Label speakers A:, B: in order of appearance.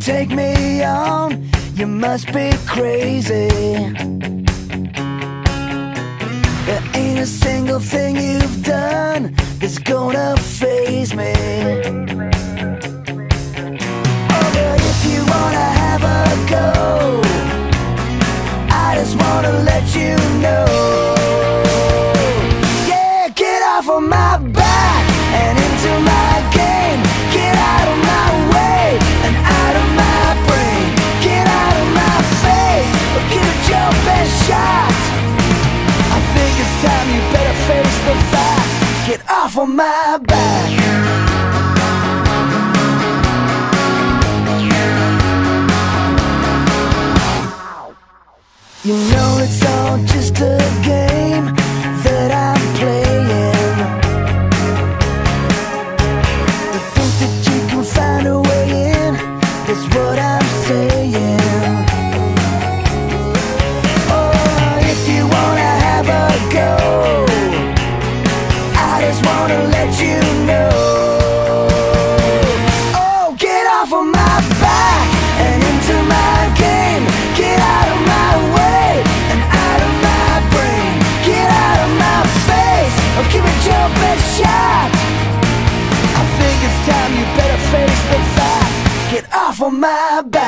A: take me on, you must be crazy. There ain't a single thing you've done that's gonna faze me. Oh, but if you wanna have a go, I just wanna let you know. Yeah, get off of my back and into my game. Get out of my way and out of my brain. Get out of my face, or give it your best shot. I think it's time you better face the fact. Get off of my back. You know it's all just a game that I'm playing. You think that you can find a way in, that's what I'm saying. Oh, if you wanna have a go, I just wanna let you know. Oh, get off of my back and into my game. Get out of my way and out of my brain. Get out of my face, or give it your best shot. I think it's time you better face the fact. Get off of my back.